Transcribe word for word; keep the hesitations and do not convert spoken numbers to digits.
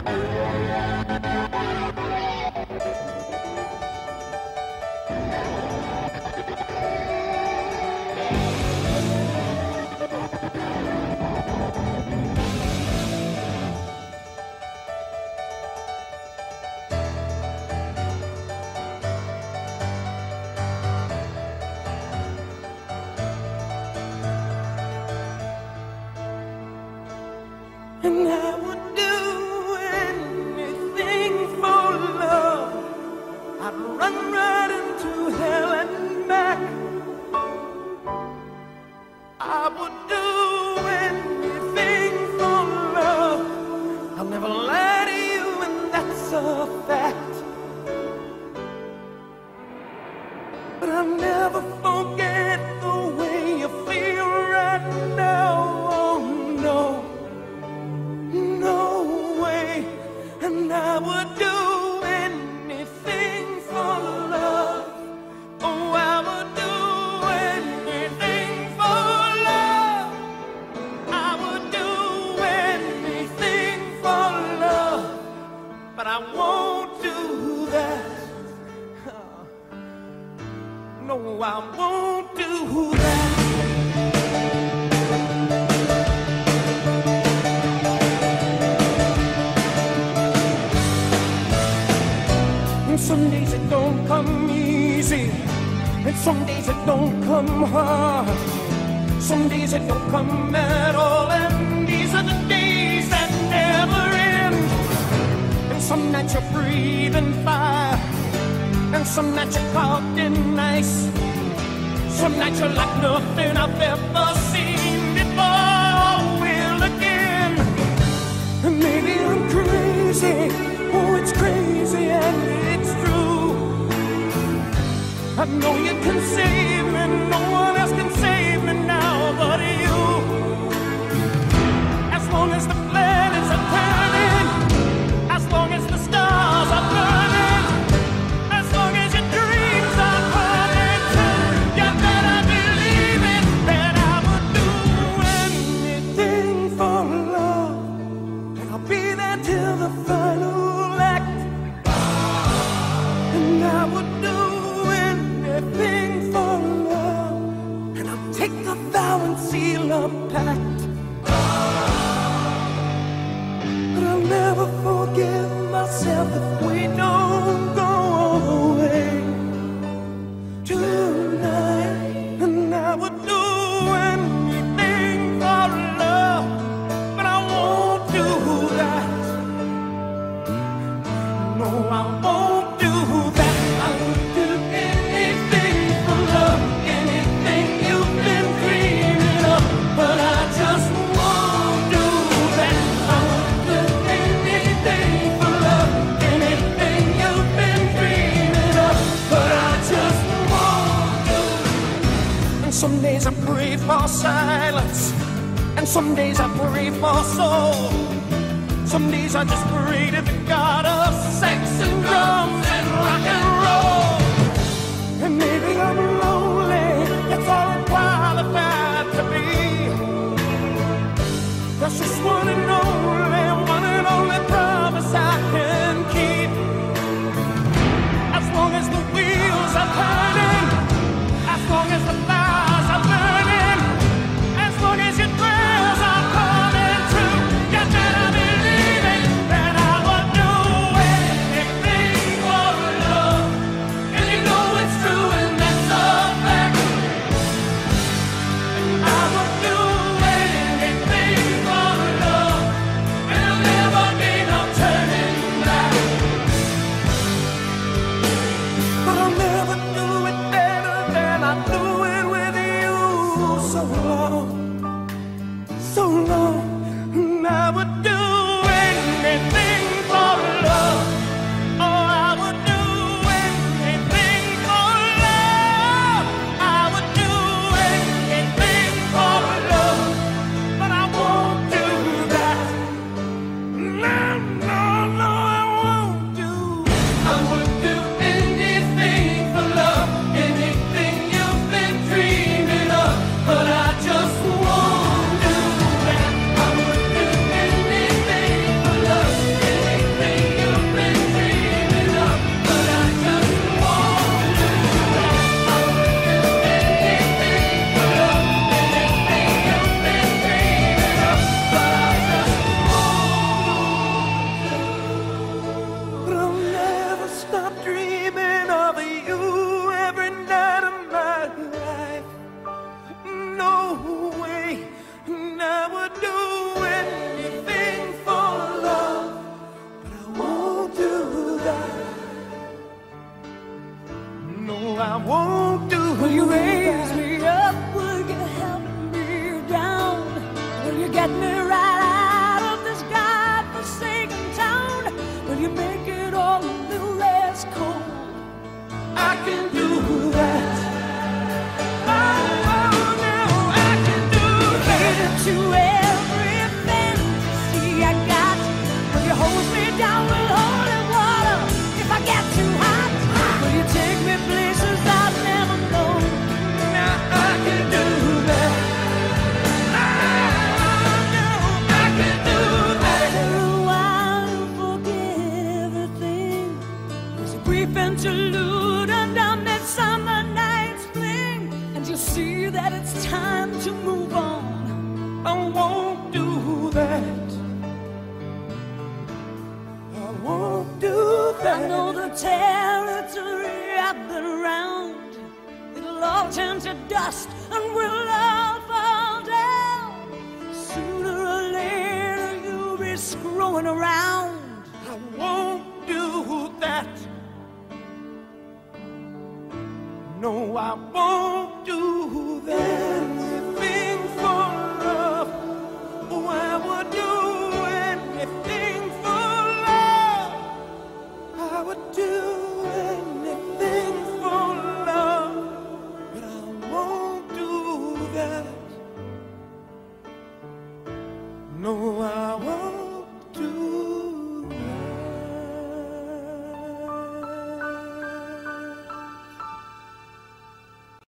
And I would do anything for love. I'd run right into hell and back. I would do anything for love. I'll never lie to you, and that's a fact. But I'll never forget the way you feel right now. Oh no. No way. And I would do anything for love. Oh, I would do anything for love. I would do anything for love. But I won't do that. No, I won't do that. Some days it don't come easy, and some days it don't come hard. Some days it don't come at all, and these are the days that never end. And some nights you're breathing fire, and some nights you're caught in ice. Some nights you're like nothing I've ever seen before or will again. And maybe I'm crazy, oh it's crazy and it's true. I know you can save me, no one else can save me now but you. As long as the planets are turning, as long as the stars are burning, as long as your dreams are coming true, you better believe it, that I would do anything for love. And I'll be there till the final act. And I would do anything for love. And I'll take a vow and seal a pact. But I'll never forgive myself if we don't go all the way tonight. And I would do anything for love, but I won't do that. No, I won't do that. I would do anything for love, anything you've been dreaming of, but I just won't do that. I would do anything for love, anything you've been dreaming of, but I just won't do that. And some days I pray for silence, and some days I pray for soul. Some days I just pray to the God of sex and drums and rock and roll. And maybe I'm lonely, that's all I'm qualified to be. That's just one and only, one and only promise I can keep. As long as the wheels are turning, as long as the fires are burning, as long as your prayers are coming true, you better believe it, that I would do anything for love. it's time to move on, I won't do that. I won't do that. I know the territory I've been around. It'll all turn to dust and we'll all fall down. Sooner or later you'll be screwing around. I won't do that. No, I won't do that. Anything for love. Oh, I would do anything for love. I would do anything for love. But I won't do that. No, I won't.